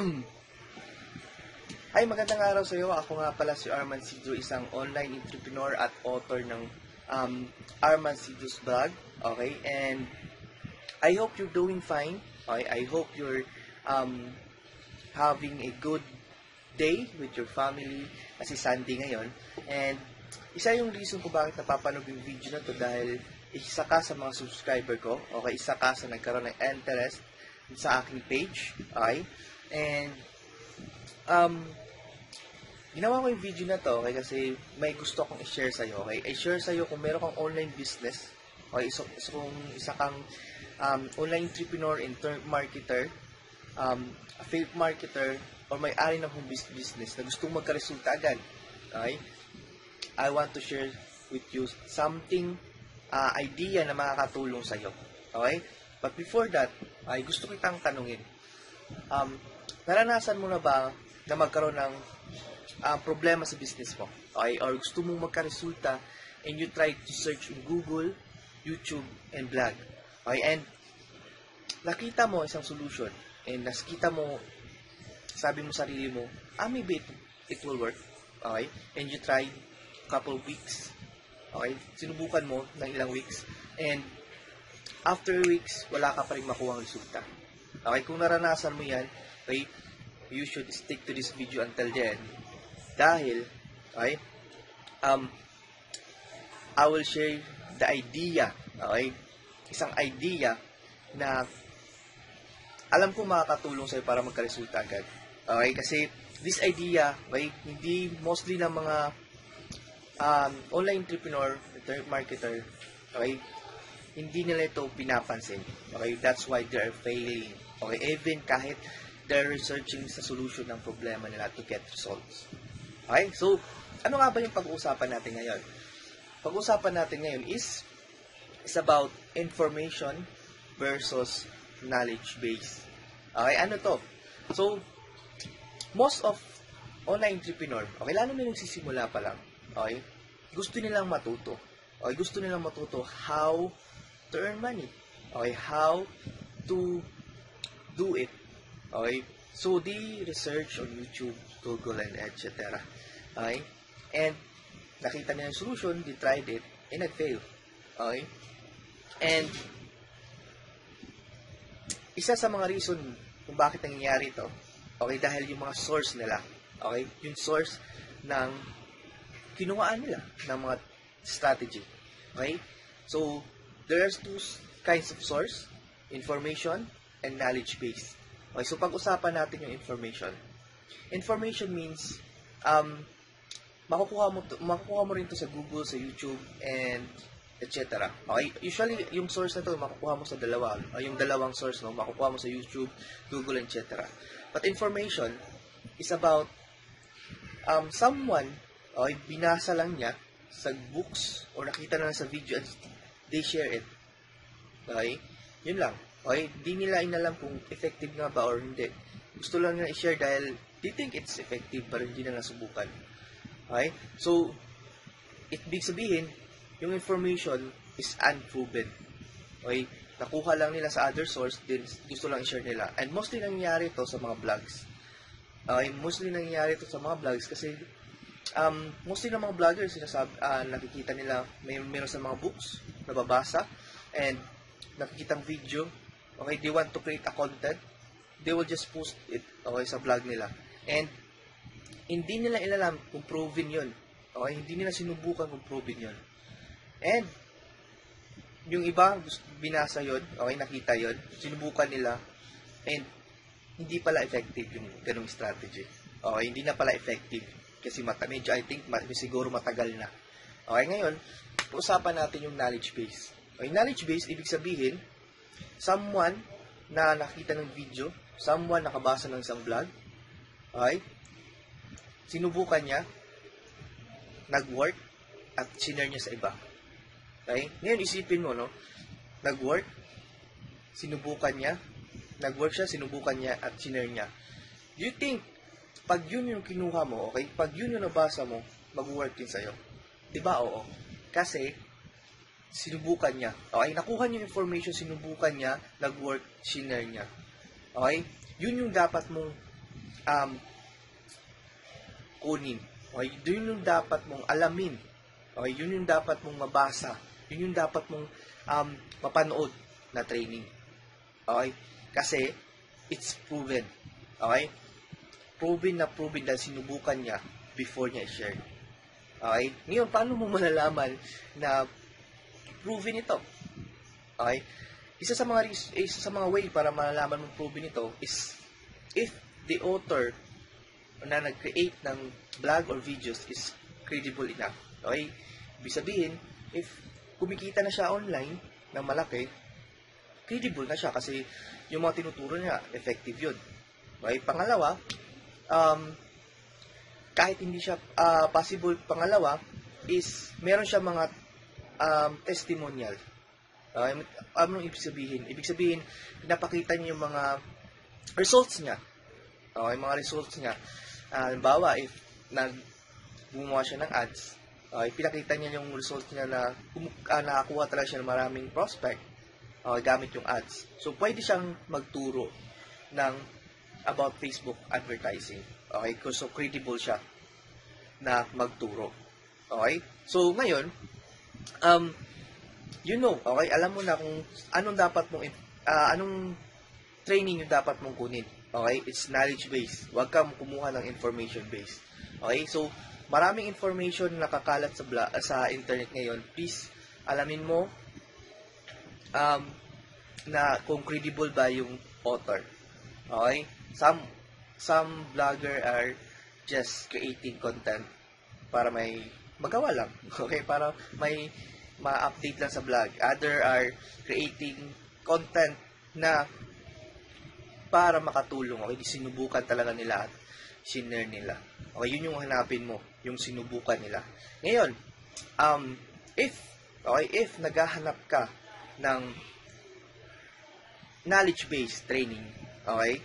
Hi, magandang araw sa iyo. Ako nga pala si Arman Sidro, isang online entrepreneur at author ng Arman Sidro's Blog. Okay, and I hope you're doing fine. Okay, I hope you're having a good day with your family kasi Sunday ngayon. And isa yung reason ko bakit napapanood yung video na to dahil isa ka sa mga subscriber ko. Okay, isa ka sa nagkaroon ng interest sa aking page. Okay, and ginawa ko yung video na to okay, kasi may gusto akong i-share sa'yo. Okay? I-share sa'yo kung meron kang online business, okay? So kung isa kang online entrepreneur, internet marketer, affiliate marketer, or may-ari ng home business na gustong magka-resulta agad. Okay? I want to share with you something, idea na makakatulong sa'yo. Okay? But before that, ay gusto kitang tanungin. Naranasan mo na ba na magkaroon ng problema sa business mo? Okay? Or gusto mong magka-resulta and you try to search in Google, YouTube, and blog. Okay? And nakita mo isang solution and nakita mo, sabi mo sarili mo, maybe it will work. Okay? And you try couple weeks. Okay? Sinubukan mo ng ilang weeks and after weeks, wala ka pa rin makuha ang resulta. Okay? Kung naranasan mo yan, okay, you should stick to this video until the end. Dahil, okay, I will share the idea, okay, isang idea na alam ko makakatulong sa'yo para magka-resulta agad. Okay, kasi this idea, okay, hindi mostly ng mga online entrepreneur, internet marketer, okay, hindi nila ito pinapansin. Okay, that's why they are failing. Okay, even kahit they're researching sa solution ng problema nila to get results. Okay, so ano nga ba yung pag-uusapan natin ngayon? Pag-uusapan natin ngayon is about information versus knowledge base. Okay, ano to? So, most of online entrepreneur, okay, lalo na yung nagsisimula pa lang, okay, gusto nilang matuto. Okay, gusto nilang matuto how to earn money. Okay, how to do it. Okay, so they research on YouTube, Google, and etc. Okay, and nakita nila yung solution, they tried it, and nag-fail. Okay, and isa sa mga reason kung bakit nangyayari ito, okay, dahil yung mga source nila, okay, yung source ng kinuhaan nila ng mga strategy. Okay, so there's two kinds of source, information and knowledge base. Okay, so pag-usapan natin yung information. Information means makukuha mo rin to sa Google, sa YouTube, and etc. Okay, usually yung source na to makukuha mo sa dalawa, yung dalawang source no, makukuha mo sa YouTube, Google, etc. But information is about someone, okay, binasa lang niya sa books or nakita na lang sa video and they share it. Okay, yun lang. Okay, di nila inalam kung effective nga ba or hindi. Gusto lang nila i-share dahil they think it's effective pero hindi na nasubukan. Okay, so ibig sabihin yung information is unproven. Okay, nakuha lang nila sa other source then gusto lang i-share nila. And mostly nangyayari ito sa mga vlogs. Okay, mostly nangyayari ito sa mga vlogs kasi mostly ng mga vloggers nakikita nila meron sa mga books nababasa and nakikitang video. Okay, they want to create a content, they will just post it, okay, sa vlog nila. And hindi nila ilalam kung proven yun. Okay, hindi nila sinubukan kung proven yun. And yung iba binasa yun, okay, nakita yun, sinubukan nila and hindi pala effective yung ganung strategy. Okay, hindi na pala effective kasi medyo I think siguro matagal na. Okay, ngayon usapan natin yung knowledge base. Okay, knowledge base ibig sabihin someone na nakita ng video, someone nakabasa ng isang vlog, okay, sinubukan niya, nag-work, at sinare niya sa iba. Okay? Ngayon, isipin mo, no? Nag-work, sinubukan niya, nag-work siya, sinubukan niya, at sinare niya. Do you think, pag yun yung kinuha mo, okay, pag yun yung nabasa mo, mag-work din sa'yo? Diba? Oo. Kasi, sinubukan niya. Okay? Nakuha niya yung information, sinubukan niya, nag-work, sinare niya. Okay? Yun yung dapat mong um, kunin. Okay? Yun yung dapat mong alamin. Okay? Yun yung dapat mong mabasa. Yun yung dapat mong mapanood na training. Okay? Kasi, it's proven. Okay? Proven dahil sinubukan niya before niya i-share. Okay? Ngayon, paano mo malalaman na proven ito? Okay? Isa sa mga way para malalaman mong proven ito is if the author na nag-create ng vlog or videos is credible enough. Okay? Ibig sabihin, if kumikita na siya online ng malaki, credible na siya kasi yung mga tinuturo niya, effective yun. Okay? Pangalawa, kahit hindi siya possible, pangalawa, is meron siya mga testimonial. Anong ibig sabihin? Ibig sabihin, pinapakita niya yung mga results niya. Okay, mga results niya. Halimbawa, if gumawa siya ng ads, pinakita niya yung results niya na nakakuha talaga siya ng maraming prospect gamit yung ads. So, pwede siyang magturo about Facebook advertising. Okay? So, credible siya na magturo. Okay? So, ngayon, okay? Alam mo na kung anong dapat mong, anong training yung dapat mong kunin. Okay? It's knowledge-based. Huwag kang kumuha ng information-based. Okay? So, maraming information na nakakalat sa internet ngayon. Please, alamin mo na kung credible ba yung author. Okay? Some vlogger are just creating content para may magawa lang. Okay? Para may ma-update lang sa vlog. Other are creating content na para makatulong. Okay? Sinubukan talaga nila at sinare nila. Okay? Yun yung hanapin mo. Yung sinubukan nila. Ngayon, if naghahanap ka ng knowledge-based training, okay?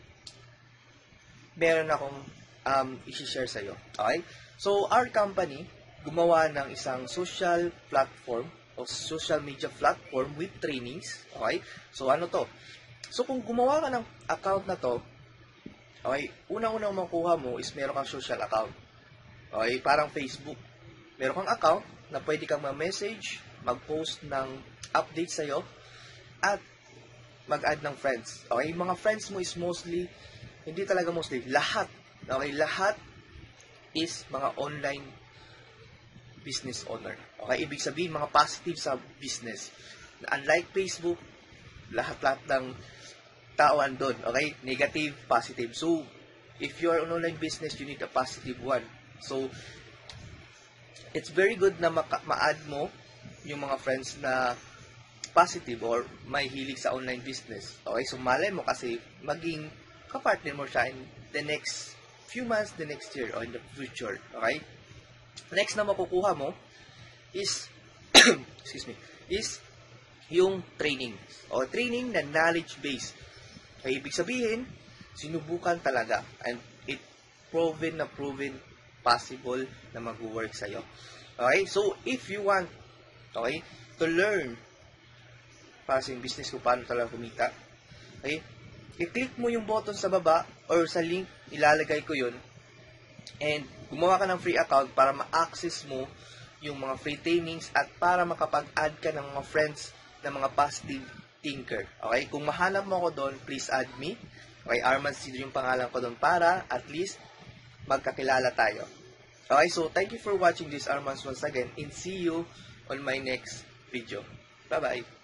Meron akong i-share sa'yo. Okay? So, our company, gumawa ng isang social platform o social media platform with trainings. Okay? So, ano to? So, kung gumawa ka ng account na to, okay, unang-unang makuha mo is meron kang social account. Okay? Parang Facebook. Meron kang account na pwede kang ma-message, mag-post ng update sa'yo, at mag-add ng friends. Okay? Mga friends mo is mostly, hindi talaga mostly, lahat. Okay? Lahat is mga online business owner. Okay? Ibig sabihin, mga positive sa business. Unlike Facebook, lahat-lahat ng tao andun. Okay? Negative, positive. So, if you are an online business, you need a positive one. So, it's very good na ma-add mo yung mga friends na positive or may hilig sa online business. Okay? So, malay mo kasi maging kapartner mo siya in the next few months, the next year, or in the future. Okay? Next na makukuha mo is excuse me, is yung training. O training na knowledge-based. Kaya ibig sabihin, sinubukan talaga and it proven possible na mag-work sa'yo. Okay? So, if you want, okay, to learn para sa business kung paano talaga kumita, okay, i-click mo yung button sa baba or sa link, ilalagay ko yun, and gumawa ka ng free account para ma-access mo yung mga free trainings at para makapag-add ka ng mga friends na mga positive thinker. Okay? Kung mahanap mo ako doon, please add me. Okay? Arman Sidro yung pangalan ko doon para at least magkakilala tayo. Okay? So, thank you for watching this Armans once again and see you on my next video. Bye-bye!